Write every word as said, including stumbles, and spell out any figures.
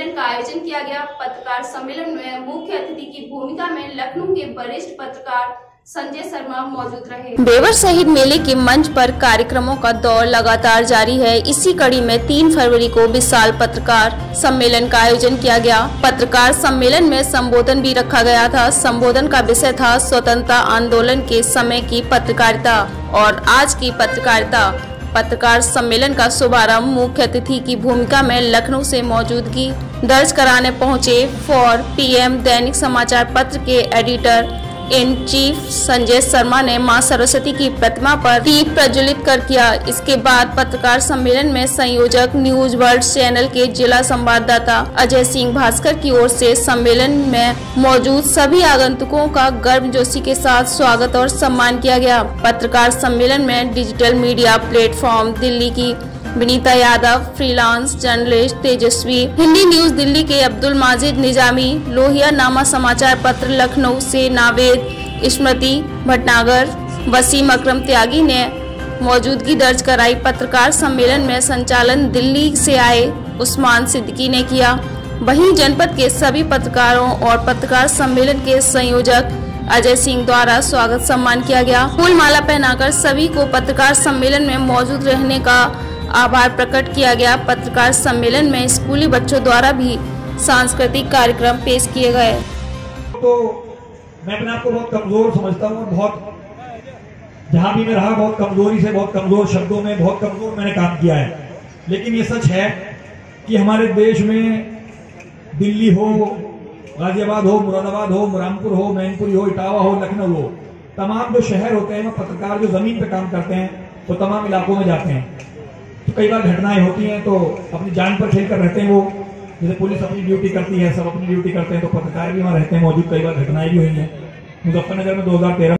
सम्मेलन का आयोजन किया गया। पत्रकार सम्मेलन में मुख्य अतिथि की भूमिका में लखनऊ के वरिष्ठ पत्रकार संजय शर्मा मौजूद रहे। बेवर शहीद मेले के मंच पर कार्यक्रमों का दौर लगातार जारी है। इसी कड़ी में तीन फरवरी को विशाल पत्रकार सम्मेलन का आयोजन किया गया। पत्रकार सम्मेलन में संबोधन भी रखा गया था। संबोधन का विषय था स्वतंत्रता आंदोलन के समय की पत्रकारिता और आज की पत्रकारिता। पत्रकार सम्मेलन का शुभारंभ मुख्य अतिथि की भूमिका में लखनऊ से मौजूदगी दर्ज कराने पहुंचे फॉर पीएम दैनिक समाचार पत्र के editor in chief Sanjay Sharma ने मां सरस्वती की प्रतिमा पर दीप प्रज्वलित कर किया। इसके बाद पत्रकार सम्मेलन में संयोजक न्यूज वर्ल्ड चैनल के जिला संवाददाता अजय सिंह भास्कर की ओर से सम्मेलन में मौजूद सभी आगंतुकों का गर्मजोशी के साथ स्वागत और सम्मान किया गया। पत्रकार सम्मेलन में डिजिटल मीडिया प्लेटफॉर्म दिल्ली की Vinita Yadav, freelance journalist Tejasvi, Hindi news Delhi के अब्दुल माजिद निजामी, लोहिया नामा समाचार पत्र लखनऊ से नावेद, स्मृति भटनागर, वसीम अकरम त्यागी ने मौजूदगी दर्ज कराई। पत्रकार सम्मेलन में संचालन दिल्ली से आए उस्मान सिद्दीकी ने किया। वहीं जनपद के सभी पत्रकारों और पत्रकार सम्मेलन के संयोजक अजय सिंह द्वारा स्वागत सम्मान किया गया। फूल माला पहनाकर सभी को पत्रकार सम्मेलन में मौजूद रहने का आभार प्रकट किया गया। पत्रकार सम्मेलन में स्कूली बच्चों द्वारा भी सांस्कृतिक कार्यक्रम पेश किए गए। तो मैं अपने आप को बहुत कमजोर समझता हूँ। बहुत जहाँ भी मैं रहा बहुत कमजोरी से, बहुत कमजोर शब्दों में, बहुत कमजोर मैंने काम किया है। लेकिन ये सच है कि हमारे देश में दिल्ली हो, गाजियाबाद हो, मुरादाबाद हो, रामपुर हो, मैनपुरी हो, इटावा हो, लखनऊ हो, तमाम जो शहर होते हैं वो पत्रकार जो जमीन पे काम करते हैं वो तमाम इलाकों में जाते हैं। तो कई बार घटनाएं होती हैं तो अपनी जान पर खेल कर रहते हैं वो। जैसे पुलिस अपनी ड्यूटी करती है, सब अपनी ड्यूटी करते हैं, तो पत्रकार भी वहाँ रहते हैं मौजूद। कई बार घटनाएं भी हुई हैं। मुजफ्फरनगर में दो हजार तेरह